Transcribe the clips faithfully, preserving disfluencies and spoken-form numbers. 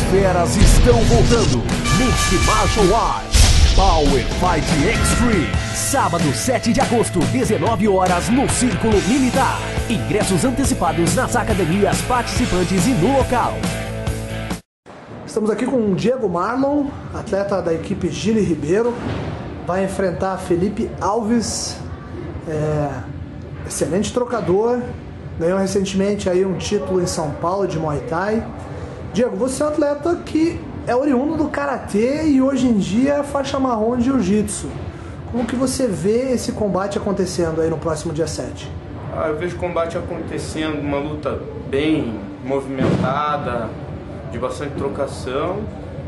feras estão voltando. Mixed Martial Arts Power Fight Extreme. Sábado, sete de agosto, dezenove horas, no Círculo Militar. Ingressos antecipados nas academias participantes e no local. Estamos aqui com o Diego Marlon, atleta da equipe Gili Ribeiro. Vai enfrentar Felipe Alves, é, excelente trocador. Ganhou recentemente aí um título em São Paulo de Muay Thai. Diego, você é um atleta que é oriundo do Karatê e hoje em dia é faixa marrom de Jiu-Jitsu. Como que você vê esse combate acontecendo aí no próximo dia sete? Ah, eu vejo o combate acontecendo, uma luta bem movimentada, de bastante trocação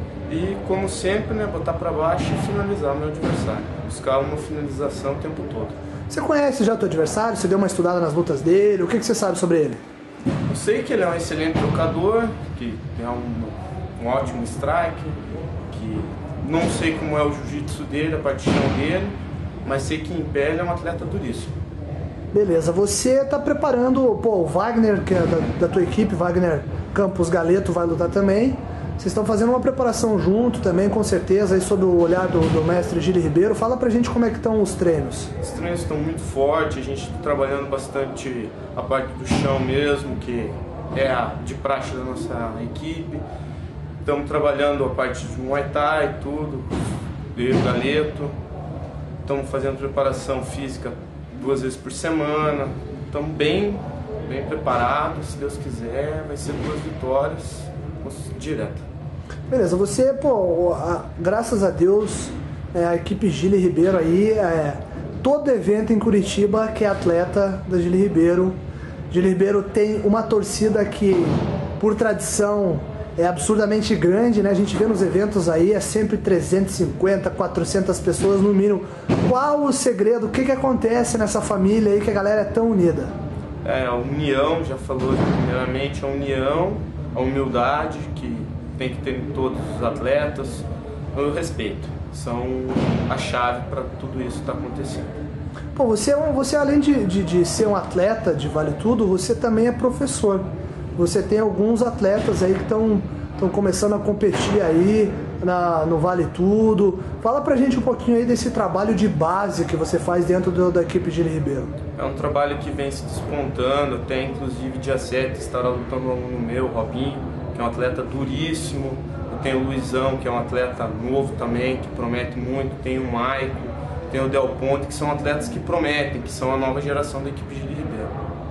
e, como sempre, né, botar para baixo e finalizar o meu adversário. Buscar uma finalização o tempo todo. Você conhece já o teu adversário? Você deu uma estudada nas lutas dele? O que, que você sabe sobre ele? Eu sei que ele é um excelente trocador, que é um, um ótimo strike, que não sei como é o jiu-jitsu dele, a paixão dele, mas sei que em pé ele é um atleta duríssimo. Beleza, você está preparando, pô, o Wagner, que é da, da tua equipe, Wagner Campos Galeto, vai lutar também. Vocês estão fazendo uma preparação junto também, com certeza, aí sob o olhar do, do mestre Gili Ribeiro. Fala pra gente como é que estão os treinos. Os treinos estão muito fortes, a gente está trabalhando bastante a parte do chão mesmo, que é a de praxe da nossa equipe. Estamos trabalhando a parte de Muay Thai, tudo, de Galeto. Estamos fazendo preparação física duas vezes por semana. Estamos bem, bem preparados, se Deus quiser, vai ser duas vitórias direto. Beleza, você, pô, a, graças a Deus, é, a equipe Gili Ribeiro aí, é, todo evento em Curitiba que é atleta da Gili Ribeiro. Gili Ribeiro tem uma torcida que, por tradição, é absurdamente grande, né? A gente vê nos eventos aí, é sempre trezentas e cinquenta, quatrocentas pessoas no mínimo. Qual o segredo? O que que acontece nessa família aí que a galera é tão unida? É, a união, já falou primeiramente, a união, a humildade que tem que ter em todos os atletas, o respeito, são a chave para tudo isso estar acontecendo. Pô, você, você além de, de, de ser um atleta de Vale Tudo, você também é professor. Você tem alguns atletas aí que estão começando a competir aí na, no Vale Tudo. Fala pra gente um pouquinho aí desse trabalho de base que você faz dentro do, da equipe Gili Ribeiro. É um trabalho que vem se despontando, até inclusive dia sete estará lutando um aluno meu, Robinho, que é um atleta duríssimo. Eu tenho o Luizão, que é um atleta novo também, que promete muito. Tem o Maico, tem o Del Ponte, que são atletas que prometem, que são a nova geração da equipe Gili Ribeiro.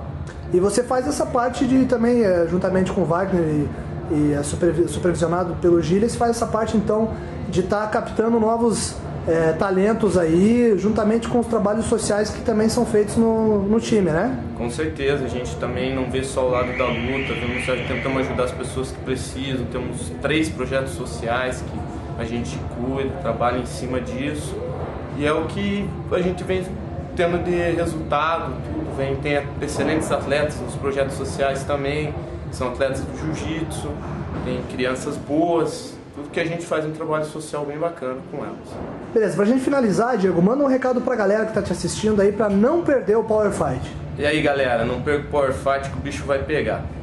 E você faz essa parte de também, juntamente com o Wagner e, e é supervisionado pelo Gili, você faz essa parte então de estar tá captando novos é, talentos aí, juntamente com os trabalhos sociais que também são feitos no, no time, né? Com certeza, a gente também não vê só o lado da luta, vemos, tentamos ajudar as pessoas que precisam, temos três projetos sociais que a gente cuida, trabalha em cima disso, e é o que a gente vem tendo de resultado, tudo vem, tem excelentes atletas nos projetos sociais também, são atletas do jiu-jitsu, tem crianças boas, tudo que a gente faz é um trabalho social bem bacana com elas. Beleza, pra gente finalizar, Diego, manda um recado pra galera que tá te assistindo aí pra não perder o Power Fight. E aí galera, não perca o Power Fight que o bicho vai pegar.